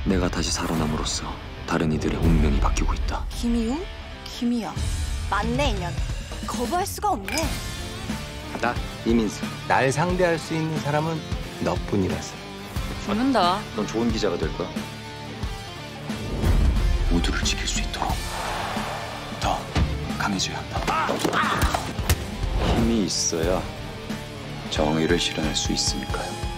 내가 다시 살아남으로써 다른 이들의 운명이 바뀌고 있다. 김이웅? 김이야. 맞네, 인연. 거부할 수가 없네. 나 이민수. 날 상대할 수 있는 사람은 너뿐이라서. 죽는다. 넌 좋은 기자가 될 거야. 모두를 지킬 수 있도록 더 강해져야 한다. 힘이 있어야 정의를 실현할 수 있으니까요.